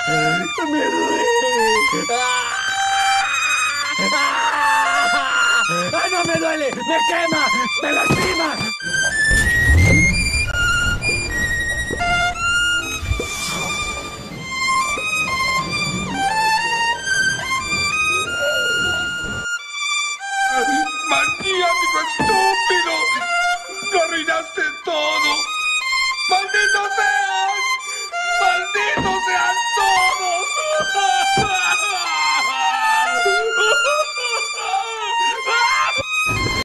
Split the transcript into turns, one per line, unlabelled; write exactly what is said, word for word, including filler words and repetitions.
¡Me duele! ¡Ay, no me duele! ¡Me quema! ¡Me lastima!
¡Maniático estúpido! ¡Lo arruinaste todo! ¡Maldito seas!